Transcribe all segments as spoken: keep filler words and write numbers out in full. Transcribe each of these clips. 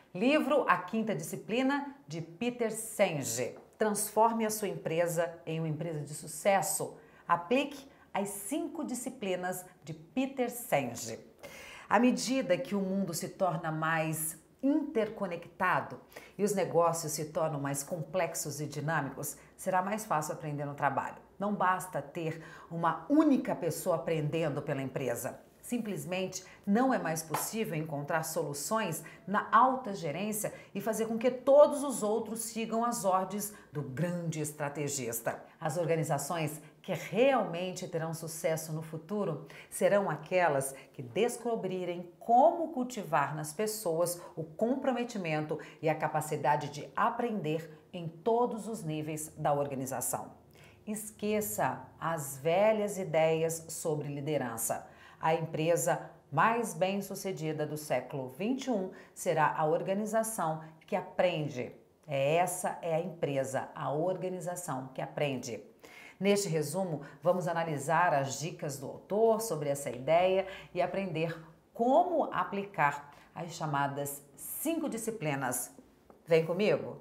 Livro A Quinta Disciplina, de Peter Senge. Transforme a sua empresa em uma empresa de sucesso. Aplique as cinco disciplinas de Peter Senge. À medida que o mundo se torna mais interconectado e os negócios se tornam mais complexos e dinâmicos, será mais fácil aprender no trabalho. Não basta ter uma única pessoa aprendendo pela empresa. Simplesmente não é mais possível encontrar soluções na alta gerência e fazer com que todos os outros sigam as ordens do grande estrategista. As organizações que realmente terão sucesso no futuro serão aquelas que descobrirem como cultivar nas pessoas o comprometimento e a capacidade de aprender em todos os níveis da organização. Esqueça as velhas ideias sobre liderança. A empresa mais bem-sucedida do século vinte e um será a organização que aprende. Essa é a empresa, a organização que aprende. Neste resumo, vamos analisar as dicas do autor sobre essa ideia e aprender como aplicar as chamadas cinco disciplinas. Vem comigo?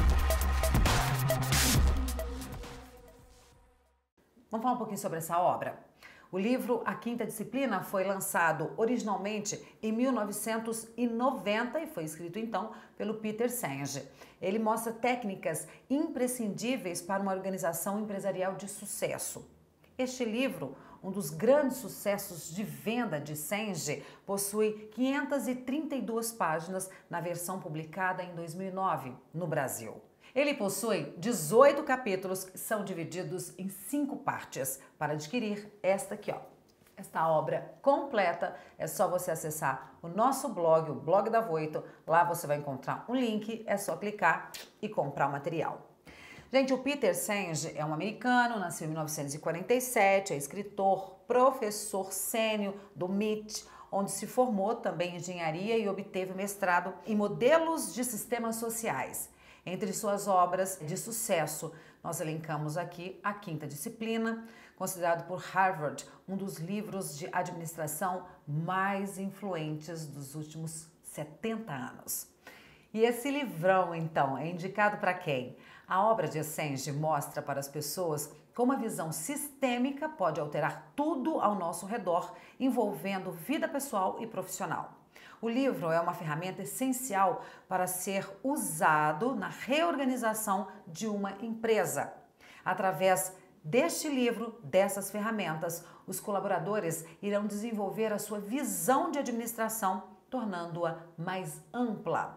Vamos falar um pouquinho sobre essa obra? O livro A Quinta Disciplina foi lançado originalmente em mil novecentos e noventa e foi escrito então pelo Peter Senge. Ele mostra técnicas imprescindíveis para uma organização empresarial de sucesso. Este livro, um dos grandes sucessos de venda de Senge, possui quinhentas e trinta e duas páginas na versão publicada em dois mil e nove no Brasil. Ele possui dezoito capítulos que são divididos em cinco partes. Para adquirir esta aqui, ó, esta obra completa, é só você acessar o nosso blog, o blog da Voito. Lá você vai encontrar um link, é só clicar e comprar o material. Gente, o Peter Senge é um americano, nasceu em mil novecentos e quarenta e sete, é escritor, professor sênior do M I T, onde se formou também em engenharia e obteve mestrado em modelos de sistemas sociais. Entre suas obras de sucesso, nós elencamos aqui A Quinta Disciplina, considerado por Harvard um dos livros de administração mais influentes dos últimos setenta anos. E esse livrão, então, é indicado para quem? A obra de Senge mostra para as pessoas como a visão sistêmica pode alterar tudo ao nosso redor, envolvendo vida pessoal e profissional. O livro é uma ferramenta essencial para ser usado na reorganização de uma empresa. Através deste livro, dessas ferramentas, os colaboradores irão desenvolver a sua visão de administração, tornando-a mais ampla.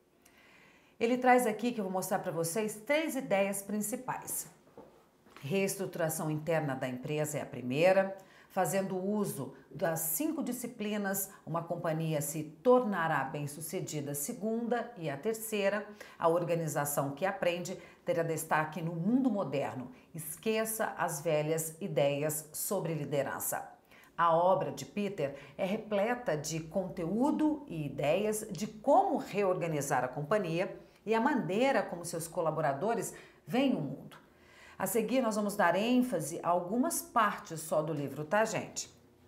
Ele traz aqui, que eu vou mostrar para vocês, três ideias principais. Reestruturação interna da empresa é a primeira. Fazendo uso das cinco disciplinas, uma companhia se tornará bem-sucedida. Segunda e a terceira, a organização que aprende terá destaque no mundo moderno. Esqueça as velhas ideias sobre liderança. A obra de Peter é repleta de conteúdo e ideias de como reorganizar a companhia e a maneira como seus colaboradores veem o mundo. A seguir, nós vamos dar ênfase a algumas partes só do livro, tá, gente?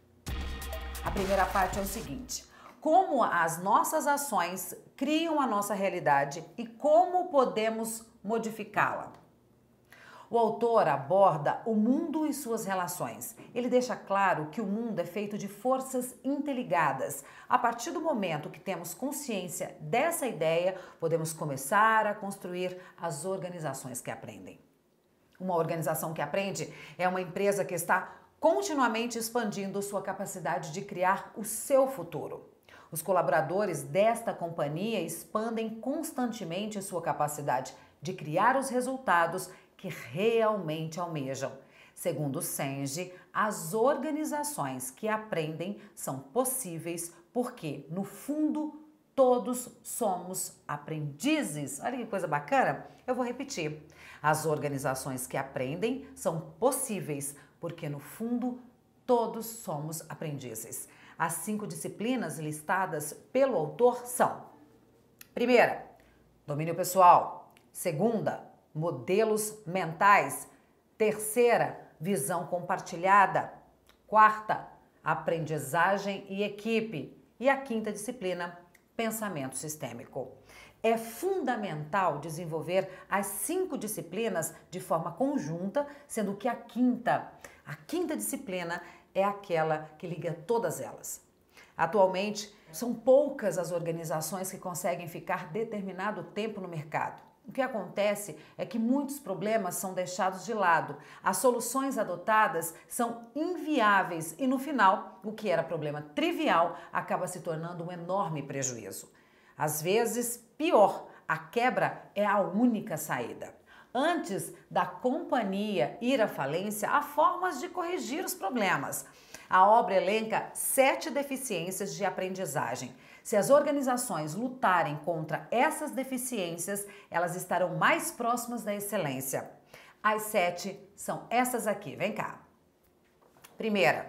A primeira parte é o seguinte: como as nossas ações criam a nossa realidade e como podemos modificá-la. O autor aborda o mundo e suas relações. Ele deixa claro que o mundo é feito de forças interligadas. A partir do momento que temos consciência dessa ideia, podemos começar a construir as organizações que aprendem. Uma organização que aprende é uma empresa que está continuamente expandindo sua capacidade de criar o seu futuro. Os colaboradores desta companhia expandem constantemente sua capacidade de criar os resultados que realmente almejam. Segundo Senge, as organizações que aprendem são possíveis porque, no fundo, todos somos aprendizes. Olha que coisa bacana! Eu vou repetir. As organizações que aprendem são possíveis porque, no fundo, todos somos aprendizes. As cinco disciplinas listadas pelo autor são: primeira, domínio pessoal. Segunda, modelos mentais. Terceira, visão compartilhada. Quarta, aprendizagem e equipe. E a quinta disciplina, pensamento sistêmico. É fundamental desenvolver as cinco disciplinas de forma conjunta, sendo que a quinta, a quinta disciplina é aquela que liga todas elas. Atualmente, são poucas as organizações que conseguem ficar determinado tempo no mercado. O que acontece é que muitos problemas são deixados de lado, as soluções adotadas são inviáveis e, no final, o que era problema trivial acaba se tornando um enorme prejuízo. Às vezes, pior, a quebra é a única saída. Antes da companhia ir à falência, há formas de corrigir os problemas. A obra elenca sete deficiências de aprendizagem. Se as organizações lutarem contra essas deficiências, elas estarão mais próximas da excelência. As sete são essas aqui, vem cá. Primeira,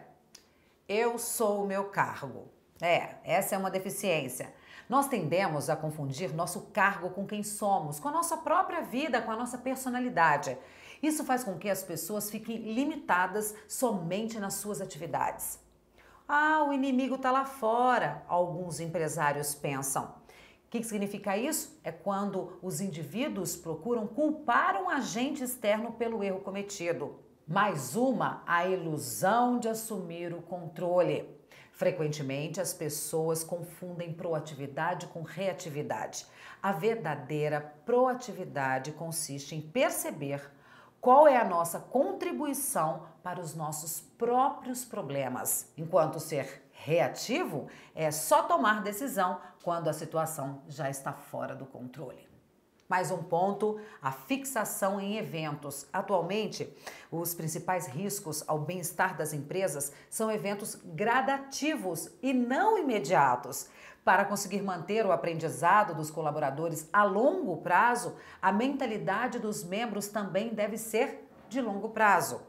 eu sou o meu cargo. É, essa é uma deficiência. Nós tendemos a confundir nosso cargo com quem somos, com a nossa própria vida, com a nossa personalidade. Isso faz com que as pessoas fiquem limitadas somente nas suas atividades. Ah, o inimigo está lá fora, alguns empresários pensam. O que significa isso? É quando os indivíduos procuram culpar um agente externo pelo erro cometido. Mais uma, a ilusão de assumir o controle. Frequentemente, as pessoas confundem proatividade com reatividade. A verdadeira proatividade consiste em perceber qual é a nossa contribuição para os nossos próprios problemas, enquanto ser reativo é só tomar decisão quando a situação já está fora do controle. Mais um ponto, a fixação em eventos. Atualmente, os principais riscos ao bem-estar das empresas são eventos gradativos e não imediatos. Para conseguir manter o aprendizado dos colaboradores a longo prazo, a mentalidade dos membros também deve ser de longo prazo.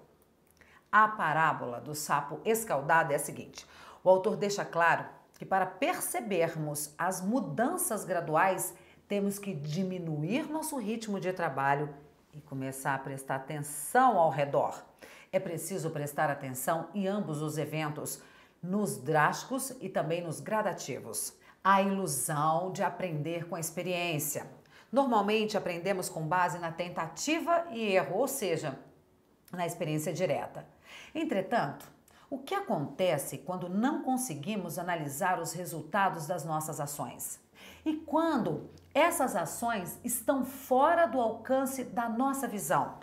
A parábola do sapo escaldado é a seguinte: o autor deixa claro que para percebermos as mudanças graduais, temos que diminuir nosso ritmo de trabalho e começar a prestar atenção ao redor. É preciso prestar atenção em ambos os eventos, nos drásticos e também nos gradativos. A ilusão de aprender com a experiência. Normalmente aprendemos com base na tentativa e erro, ou seja, na experiência direta. Entretanto, o que acontece quando não conseguimos analisar os resultados das nossas ações? E quando essas ações estão fora do alcance da nossa visão?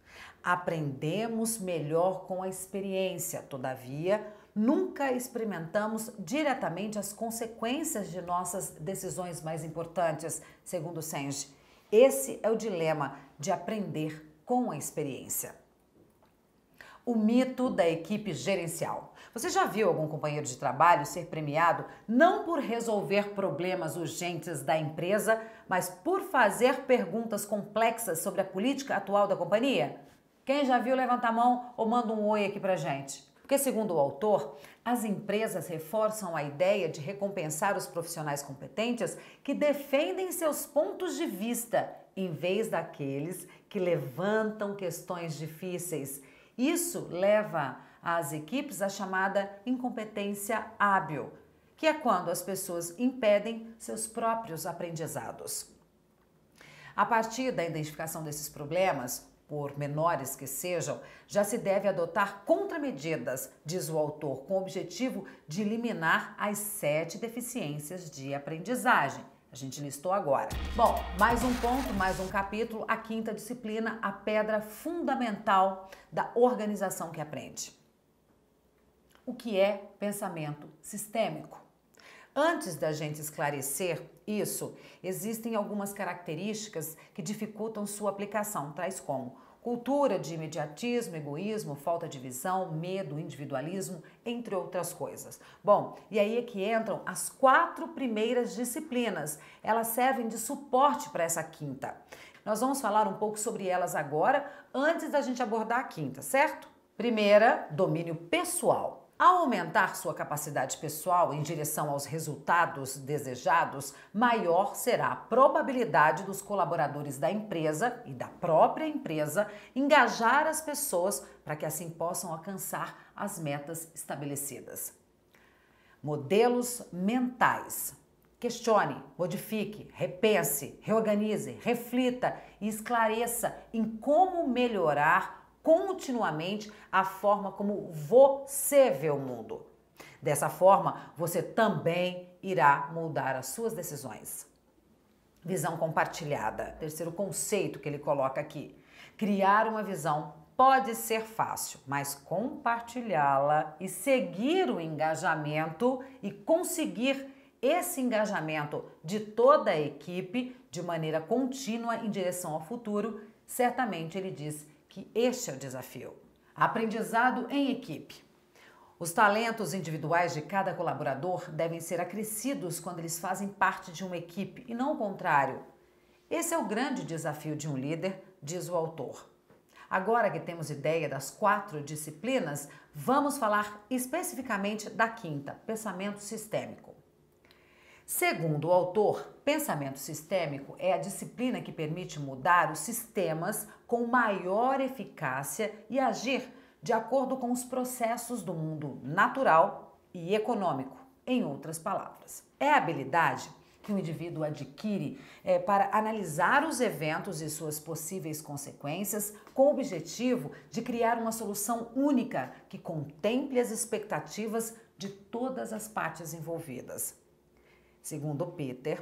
Aprendemos melhor com a experiência, todavia, nunca experimentamos diretamente as consequências de nossas decisões mais importantes, segundo Senge. Esse é o dilema de aprender com a experiência. O mito da equipe gerencial. Você já viu algum companheiro de trabalho ser premiado não por resolver problemas urgentes da empresa, mas por fazer perguntas complexas sobre a política atual da companhia? Quem já viu, levanta a mão ou manda um oi aqui pra gente. Porque, segundo o autor, as empresas reforçam a ideia de recompensar os profissionais competentes que defendem seus pontos de vista, em vez daqueles que levantam questões difíceis. Isso leva as equipes à chamada incompetência hábil, que é quando as pessoas impedem seus próprios aprendizados. A partir da identificação desses problemas, por menores que sejam, já se deve adotar contramedidas, diz o autor, com o objetivo de eliminar as sete deficiências de aprendizagem. A gente listou agora. Bom, mais um ponto, mais um capítulo, a quinta disciplina, a pedra fundamental da organização que aprende. O que é pensamento sistêmico? Antes da gente esclarecer isso, existem algumas características que dificultam sua aplicação, tais como cultura de imediatismo, egoísmo, falta de visão, medo, individualismo, entre outras coisas. Bom, e aí é que entram as quatro primeiras disciplinas. Elas servem de suporte para essa quinta. Nós vamos falar um pouco sobre elas agora, antes da gente abordar a quinta, certo? Primeira, domínio pessoal. Ao aumentar sua capacidade pessoal em direção aos resultados desejados, maior será a probabilidade dos colaboradores da empresa e da própria empresa engajar as pessoas para que assim possam alcançar as metas estabelecidas. Modelos mentais. Questione, modifique, repense, reorganize, reflita e esclareça em como melhorar continuamente a forma como você vê o mundo. Dessa forma, você também irá mudar as suas decisões. Visão compartilhada. Terceiro conceito que ele coloca aqui. Criar uma visão pode ser fácil, mas compartilhá-la e seguir o engajamento e conseguir esse engajamento de toda a equipe de maneira contínua em direção ao futuro, certamente ele diz que este é o desafio. Aprendizado em equipe. Os talentos individuais de cada colaborador devem ser acrescidos quando eles fazem parte de uma equipe e não o contrário. Esse é o grande desafio de um líder, diz o autor. Agora que temos ideia das quatro disciplinas, vamos falar especificamente da quinta, pensamento sistêmico. Segundo o autor, pensamento sistêmico é a disciplina que permite mudar os sistemas com maior eficácia e agir de acordo com os processos do mundo natural e econômico, em outras palavras. É a habilidade que o indivíduo adquire é, para analisar os eventos e suas possíveis consequências com o objetivo de criar uma solução única que contemple as expectativas de todas as partes envolvidas. Segundo Peter,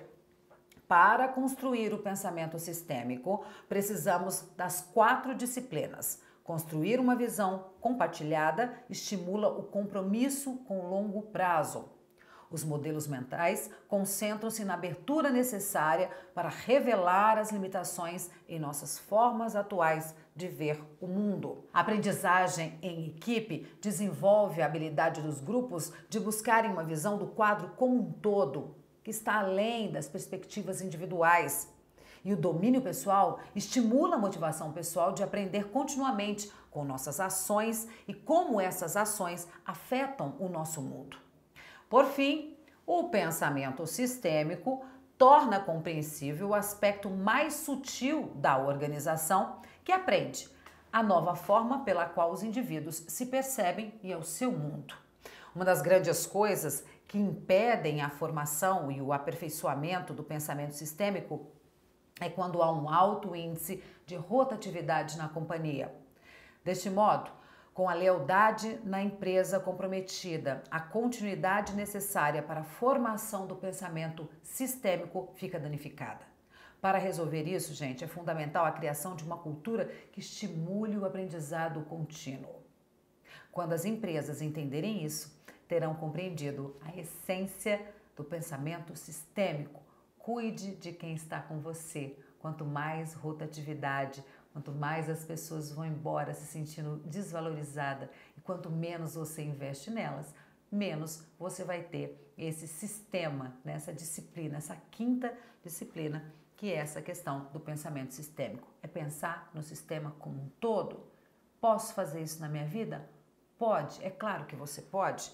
para construir o pensamento sistêmico, precisamos das quatro disciplinas. Construir uma visão compartilhada estimula o compromisso com o longo prazo. Os modelos mentais concentram-se na abertura necessária para revelar as limitações em nossas formas atuais de ver o mundo. A aprendizagem em equipe desenvolve a habilidade dos grupos de buscarem uma visão do quadro como um todo, que está além das perspectivas individuais. E o domínio pessoal estimula a motivação pessoal de aprender continuamente com nossas ações e como essas ações afetam o nosso mundo. Por fim, o pensamento sistêmico torna compreensível o aspecto mais sutil da organização, que aprende a nova forma pela qual os indivíduos se percebem e é o seu mundo. Uma das grandes coisas que impedem a formação e o aperfeiçoamento do pensamento sistêmico é quando há um alto índice de rotatividade na companhia. Deste modo, com a lealdade na empresa comprometida, a continuidade necessária para a formação do pensamento sistêmico fica danificada. Para resolver isso, gente, é fundamental a criação de uma cultura que estimule o aprendizado contínuo. Quando as empresas entenderem isso, terão compreendido a essência do pensamento sistêmico. Cuide de quem está com você. Quanto mais rotatividade, quanto mais as pessoas vão embora se sentindo desvalorizadas e quanto menos você investe nelas, menos você vai ter esse sistema, né, essa disciplina, essa quinta disciplina, que é essa questão do pensamento sistêmico. É pensar no sistema como um todo. Posso fazer isso na minha vida? Pode, é claro que você pode.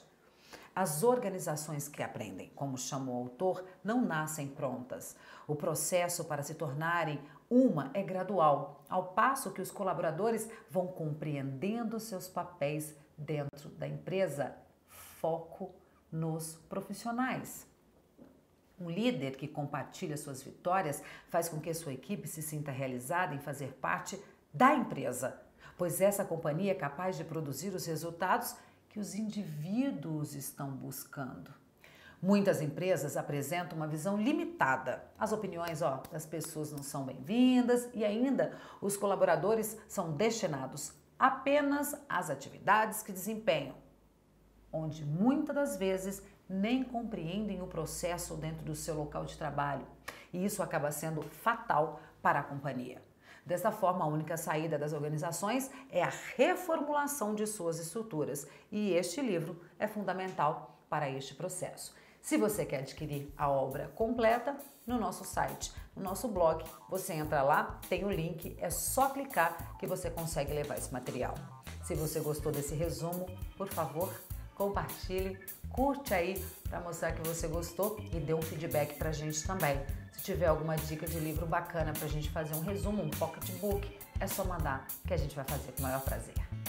As organizações que aprendem, como chama o autor, não nascem prontas. O processo para se tornarem uma é gradual, ao passo que os colaboradores vão compreendendo seus papéis dentro da empresa. Foco nos profissionais. Um líder que compartilha suas vitórias faz com que sua equipe se sinta realizada em fazer parte da empresa, pois essa companhia é capaz de produzir os resultados que os indivíduos estão buscando. Muitas empresas apresentam uma visão limitada. As opiniões ó, das pessoas não são bem-vindas e ainda os colaboradores são destinados apenas às atividades que desempenham, onde muitas das vezes nem compreendem o processo dentro do seu local de trabalho. E isso acaba sendo fatal para a companhia. Desta forma, a única saída das organizações é a reformulação de suas estruturas. E este livro é fundamental para este processo. Se você quer adquirir a obra completa, no nosso site, no nosso blog, você entra lá, tem o link, é só clicar que você consegue levar esse material. Se você gostou desse resumo, por favor, compartilhe, curte aí para mostrar que você gostou e dê um feedback para a gente também. Se tiver alguma dica de livro bacana para a gente fazer um resumo, um pocketbook, é só mandar que a gente vai fazer com o maior prazer.